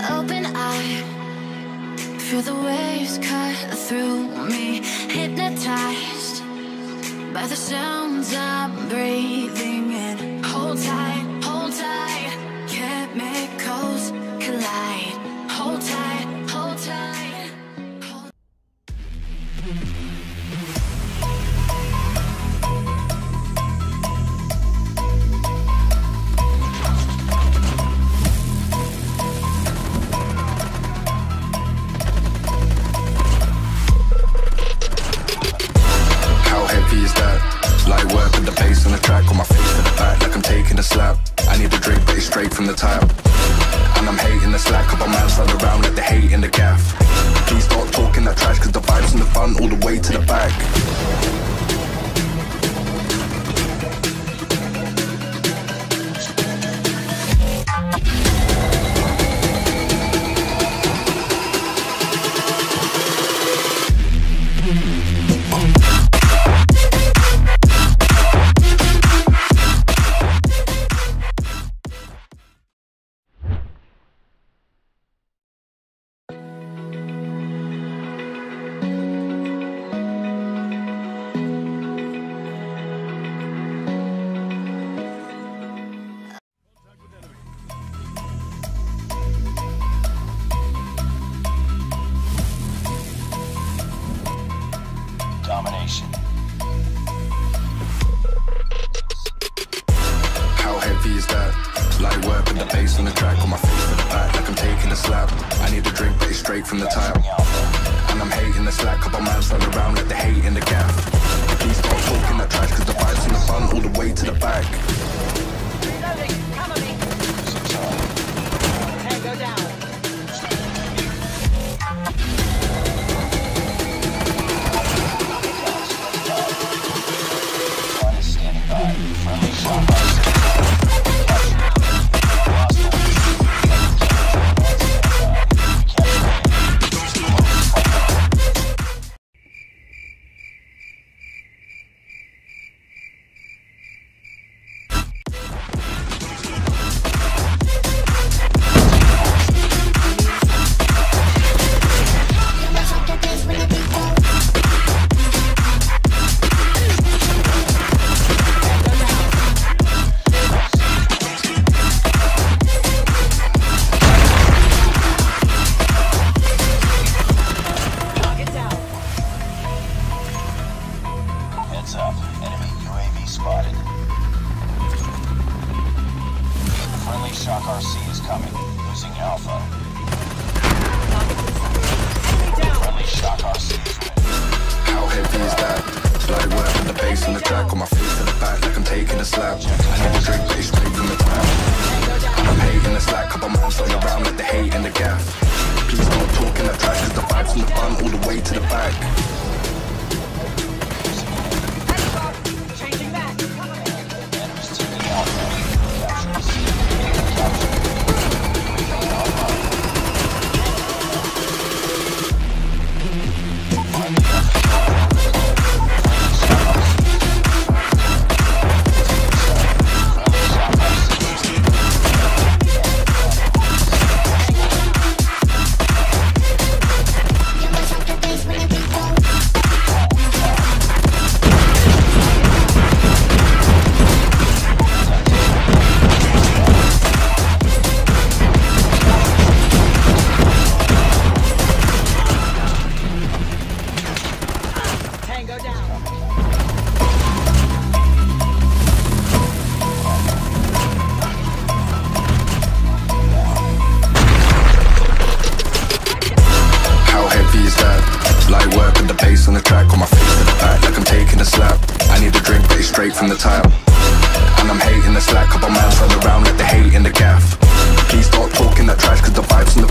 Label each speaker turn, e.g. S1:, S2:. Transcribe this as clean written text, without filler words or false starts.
S1: open eye, feel the waves cut through me, hypnotized by the sounds I'm breathing in. Hold tight, chemicals collide. Hold tight, hold tight, hold.
S2: How heavy is that? Light work with the bass on the track, on my face to the back like I'm taking a slap. I need a drink but it's straight from the tap, and I'm hating the slack. Couple man slide around like the hate in the gaff. Please stop talking that trash, cause the vibes in the front all the way to the back.
S3: Domination.
S2: How heavy is that? Light work with the bass on the track, on my face to the back like I'm taking a slap. I need a drink but it's straight from the tap, and I'm hating the slack. Couple man slide around like the hate in the gaff. Please stop talking that trash, cause the vibes in the front all the way to the back.
S4: Reloading, cover me. Tango down.
S3: Up. Enemy UAV spotted. Friendly Shock RC is coming. Losing Alpha. Friendly Shock RC is ready.
S2: How heavy is that? Light work with the bass on the track, on my face to the back like I'm taking a slap. I need a drink but it's straight from the tap, and I'm hating the slack. Couple man slide around like the hate in the gaff. Please stop talking that trash, cause the vibes in the front all the way to the back. On the track, on my face to the back like I'm taking a slap. I need a drink but it's straight from the tap, and I'm hating the slack. Couple man slide around like the hate in the gaff. Please stop talking that trash, cause the vibes in the